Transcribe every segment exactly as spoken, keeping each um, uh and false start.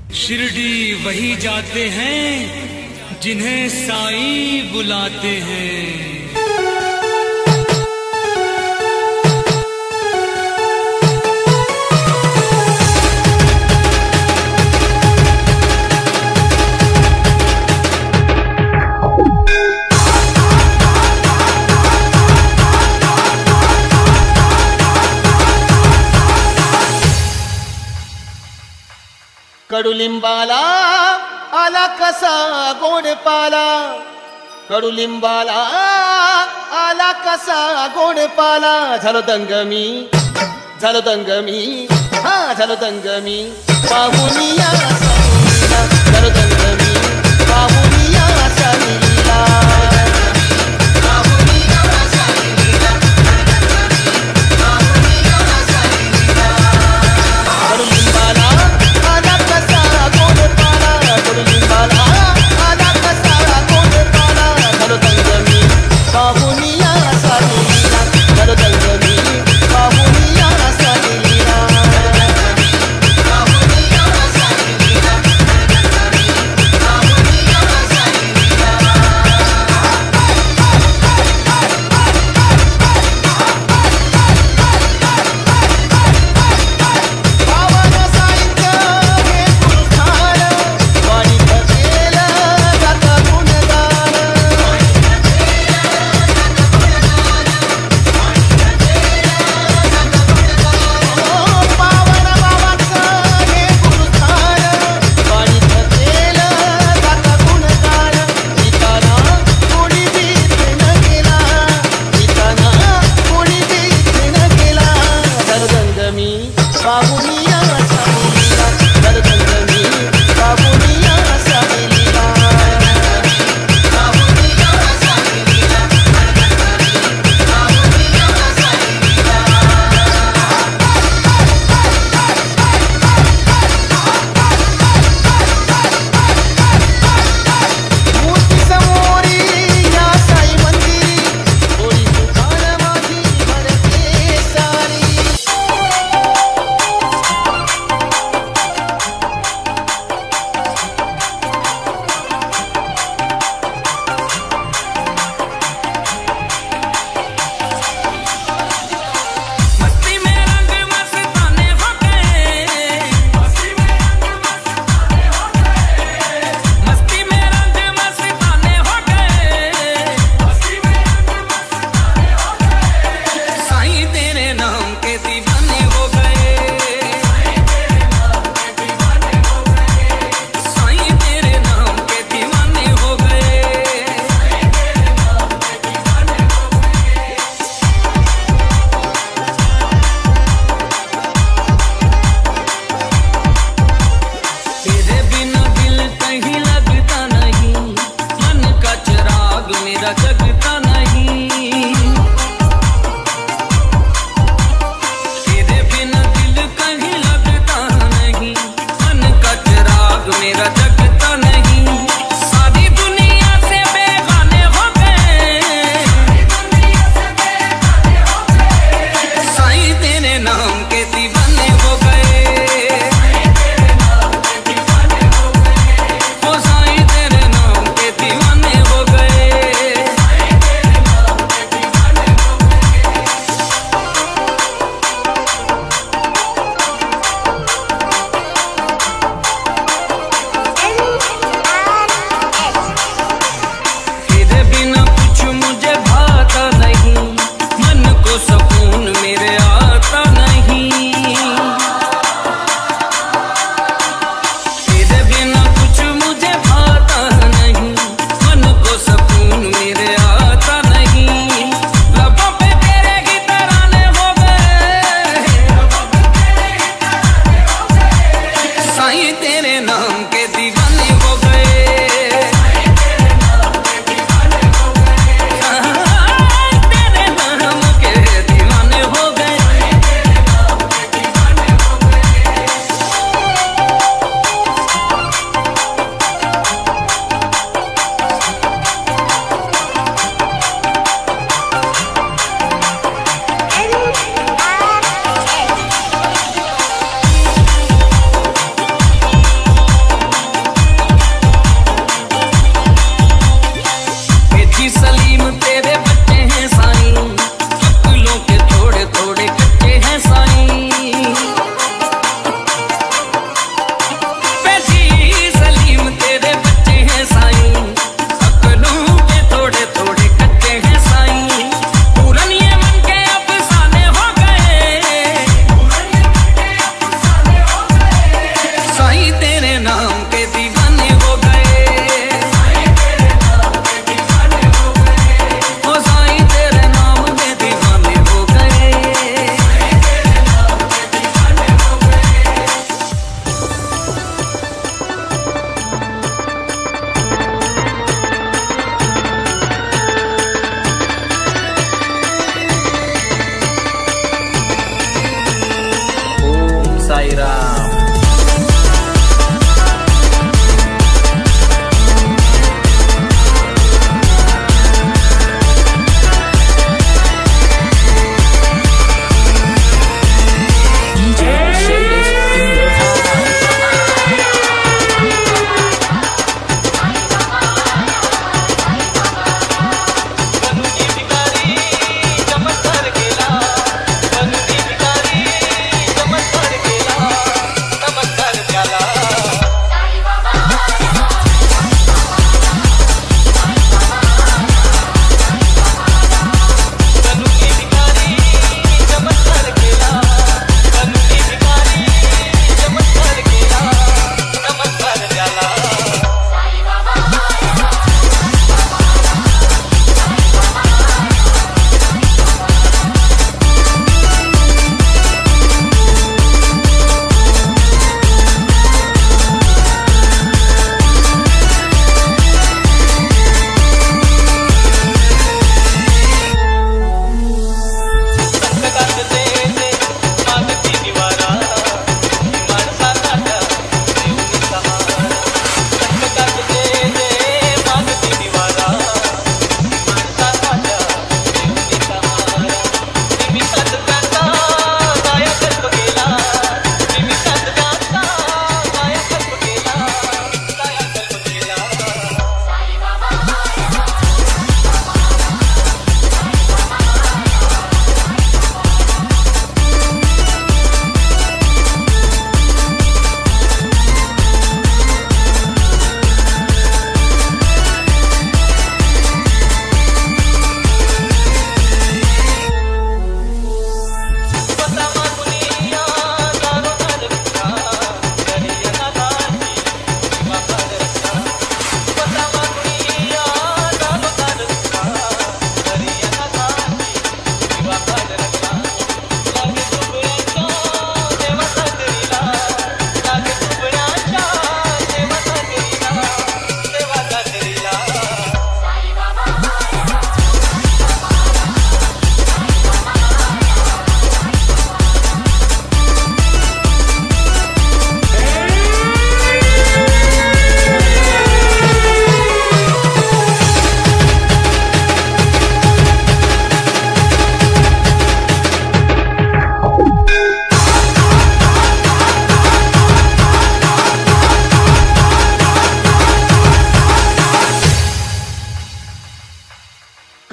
शिरडी वही जाते हैं जिन्हें साईं बुलाते हैं। कडुलिंबाला आला कसा गोड पाला, कडुलिंबाला आला कसा गोड पाला। झालो दंगमी, झालो दंगमी, हा झालो दंगमी, पाहुनिया साईला, झालो दंगमी, पाहुनिया साईला।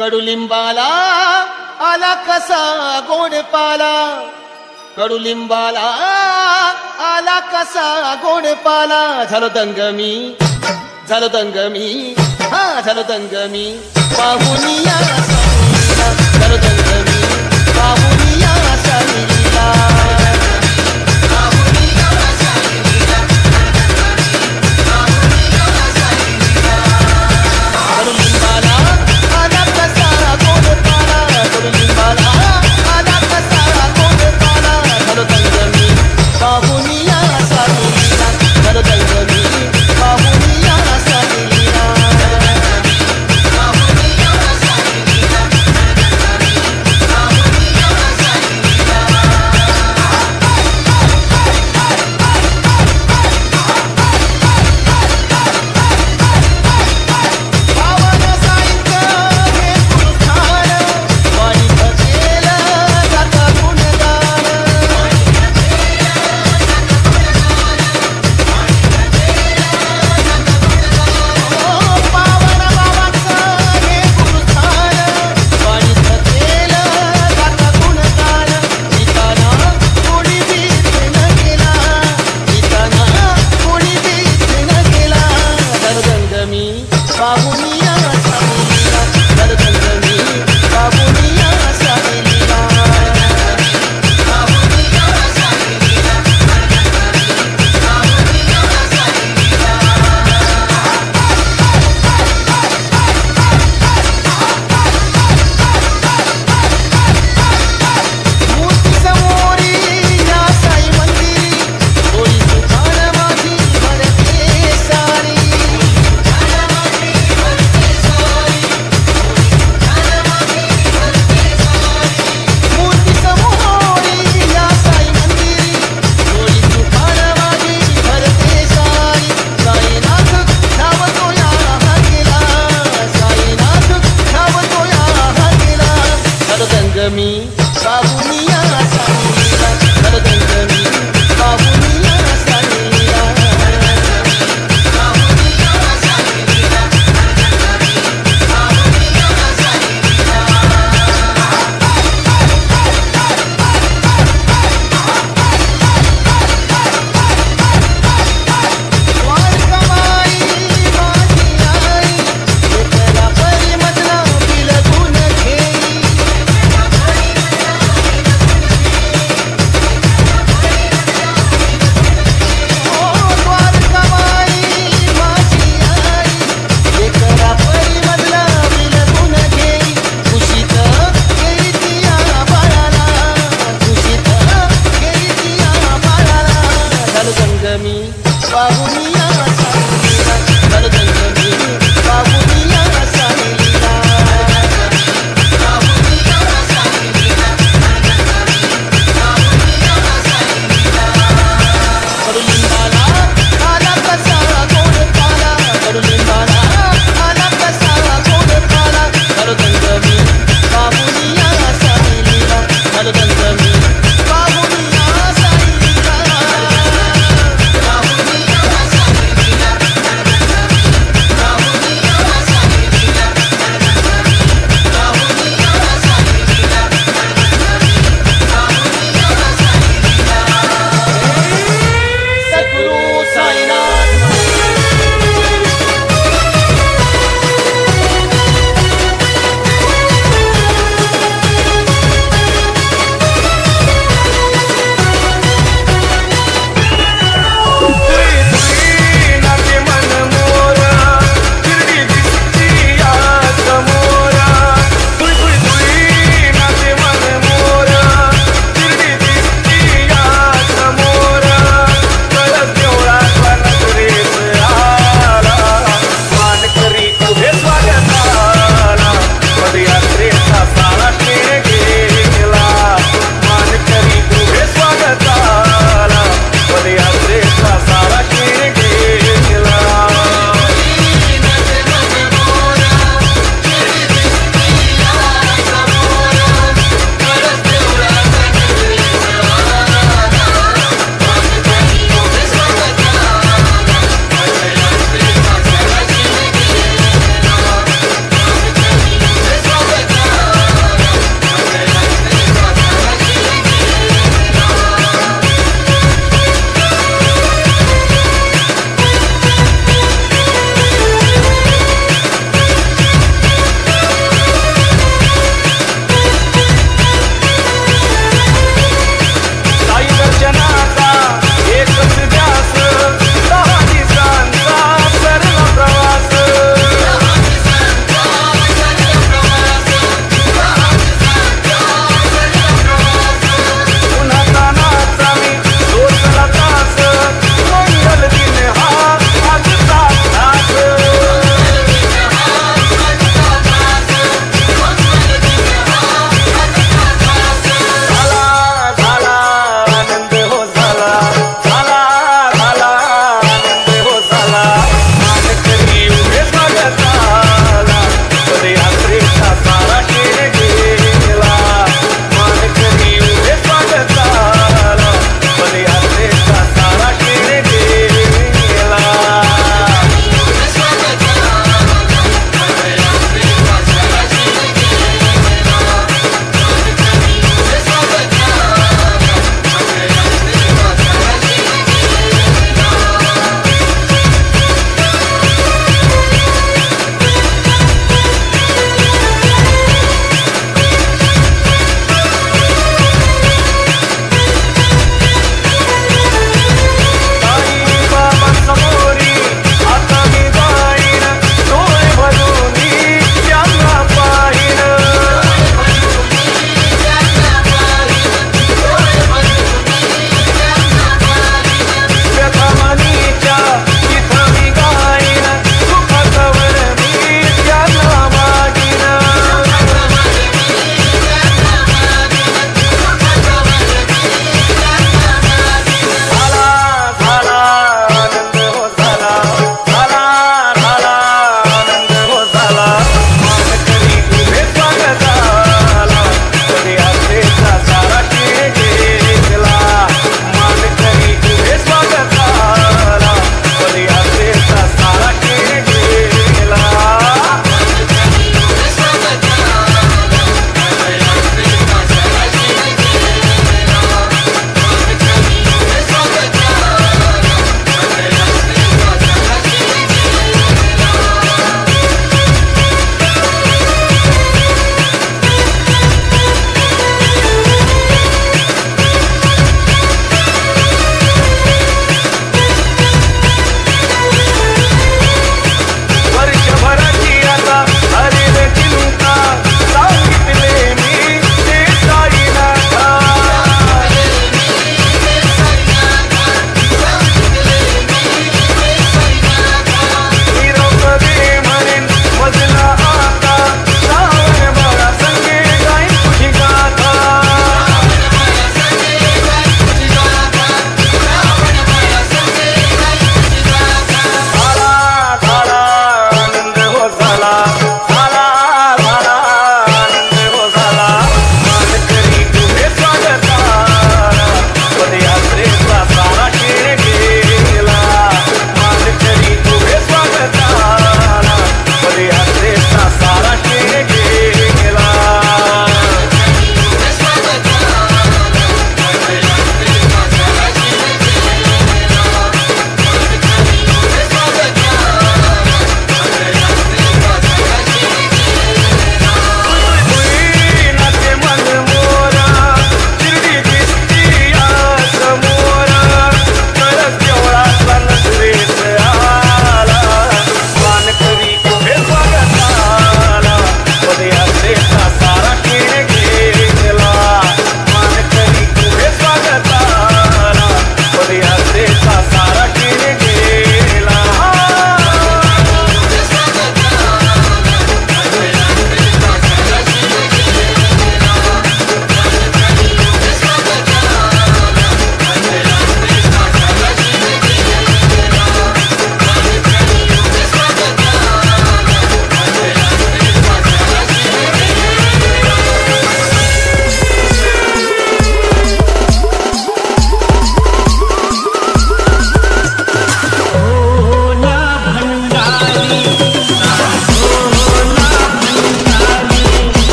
कडुलिंबाला आला कसा गोड पाला, कडुलिंबाला आला कसा गोड पाला. झालो दंगमी, झालो दंगमी, हा झालो दंगमी, पाहुनिया सानीला. झालो दंगमी, पाहुनिया सानीला. कडुलिंबाला आला कसा गोड पाला, कडुलिंबाला आला कसा गोड पाला. झालो दंगमी, पाहुनिया सानीला. झालो दंगमी, पाहुनिया सानीला.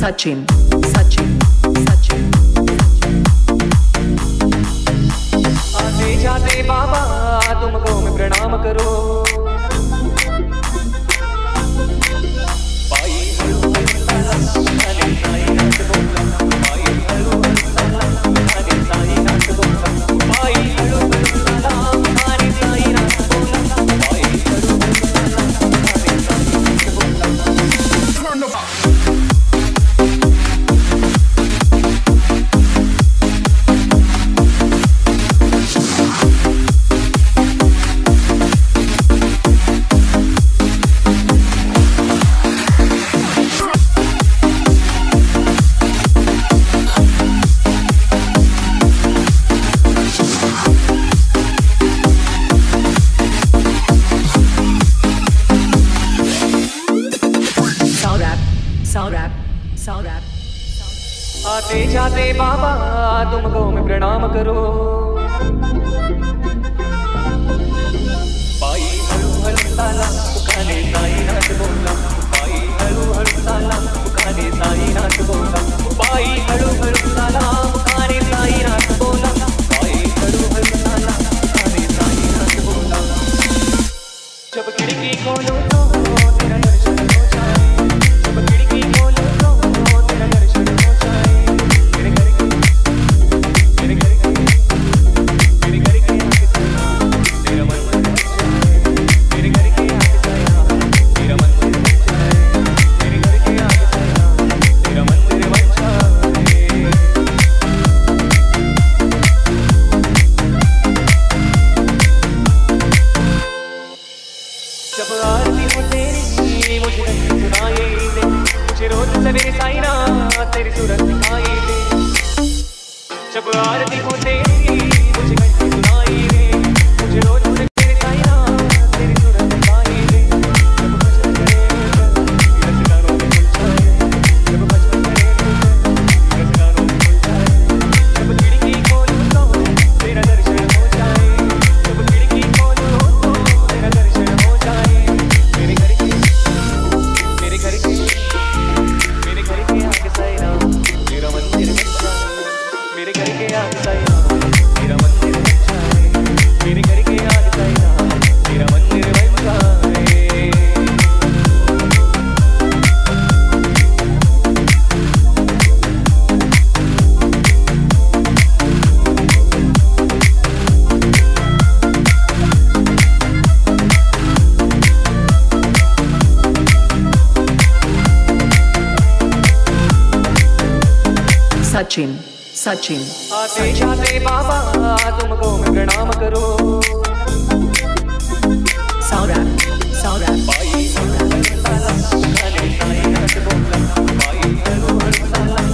Sachin, Sachin, Sachin. आते जाते बाबा तुमको मैं प्रणाम करो पाई हलू हलू साला गाने साई नाच बोला पाई हलू हलू साला गाने साई नाच बोला पाई हलू हलू साला गाने साई नाच बोला पाई हलू हलू साला गाने साई नाच बोला turn the आते जाते बाबा तुमको मैं प्रणाम करो पाई हलू हलू साला गाने साई नाच बोला पाई हलू हलू साला गाने साई नाच बोला पाई हलू हलू साला गाने साई नाच बोला पाई हलू हलू साला गाने साई नाच बोला जब खिड़की खोलो तो तेरा दर्शन हो जाए जब खिड़की खोलो तो तेरा दर्शन हो जाए मेरे घर के मेरे घर के मेरे घर के आके साया तेरा मन मन जाए मेरे घर के आके साया तेरा मन मन जाए मेरे घर के आके साया तेरा मन मन जाए जब आरती हो तेरी मुझे सुनाई दे मुझे रोज सवेरे साई ना तेरी सूरत दिखाई दे जब आरती हो तेरी मुझे सुनाई दे मुझे रोज सवेरे साई ना तेरी सूरत दिखाई दे जब भजन करे रस गानों में खुल जाए जब भजन करे रस गानों में खुल जाए जब खिड़की खोलो तो तेरा दर्शन हो जाए जब खिड़की खोलो तो तेरा दर्शन हो जाए मेरे घर के मेरे घर के मेरे घर के आगे साईं तेरा मंदिर बन जाए मेरे घर के आगे साईं तेरा मंदिर बन जाए मेरे घर के आगे साईं तेरा मंदिर बन जाए Sachin, Sachin. आते जाते बाबा तुमको मैं प्रणाम करो Saurabh, Saurabh. पाई हलू हलू साला गाने साई नाच बोला पाई हलू हलू साला